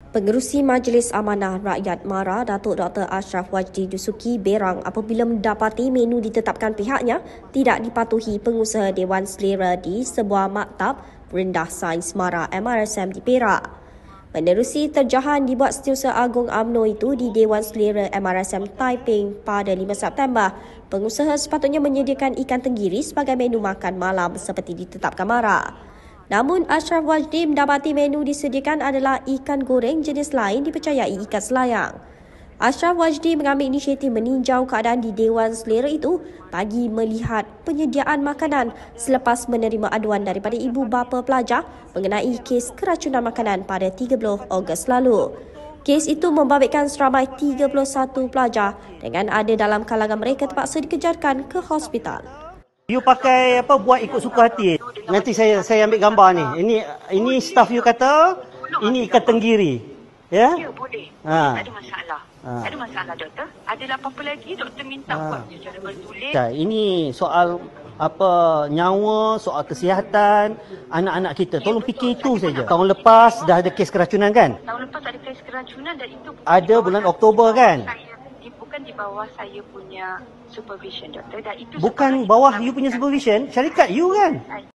Pengerusi Majlis Amanah Rakyat MARA, Datuk Dr. Ashraf Wajdi Dusuki berang apabila mendapati menu ditetapkan pihaknya tidak dipatuhi pengusaha Dewan Selera di sebuah maktab rendah sains MARA MRSM di Perak. Menerusi terjahan dibuat Setiausaha Agung UMNO itu di Dewan Selera MRSM Taiping pada 5 September, pengusaha sepatutnya menyediakan ikan tenggiri sebagai menu makan malam seperti ditetapkan MARA. Namun, Ashraf Wajdi mendapati menu disediakan adalah ikan goreng jenis lain dipercayai ikan selayang. Ashraf Wajdi mengambil inisiatif meninjau keadaan di Dewan Selera itu bagi melihat penyediaan makanan selepas menerima aduan daripada ibu bapa pelajar mengenai kes keracunan makanan pada 30 Ogos lalu. Kes itu membabitkan seramai 31 pelajar dengan ada dalam kalangan mereka terpaksa dikejarkan ke hospital. You pakai apa buat ikut suka hati. Nanti saya ambil gambar ni. Ini staff you kata ini ikan tenggiri. Ya? Ya, boleh. Tak ada masalah. Tak ada masalah, doktor. Ada apa-apa lagi doktor minta buat secara bertulis. Ini soal apa nyawa, soal kesihatan anak-anak kita. Tolong fikir itu saja. Tahun lepas dah ada kes keracunan kan? Tahun lepas ada kes keracunan dan itu ada bulan Oktober kan? Bukan di bawah saya punya supervision, doktor. Dan itu bukan bawah you punya supervision, syarikat you kan?